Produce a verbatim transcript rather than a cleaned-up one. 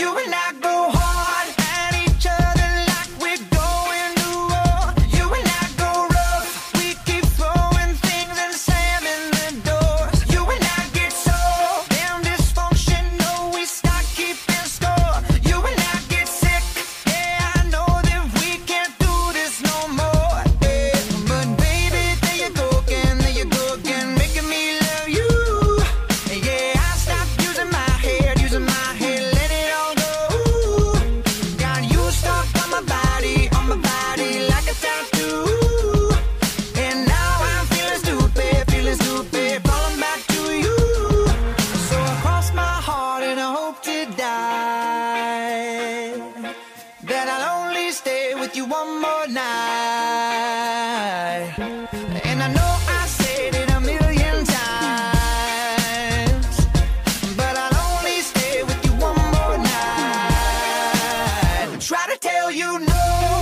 You and I go hard at each other like we're going to war. You and I go rough, we keep throwing things and slamming the doors. You and I get so damn dysfunctional, we start keeping score. You and I get sick, yeah, I know that we can't do this no more. Yeah. But baby, there you go again, there you go again, making me love you. Yeah, I stopped using my head, using my head, let it all go. Got you stuck on my body, on my body like a tattoo. And now I'm feeling stupid, feeling stupid, falling back to you. So I cross my heart and I hope to die that I'll only stay with you one more night. And I know I said it a million times, but I'll only stay with you one more night. Try to tell you no.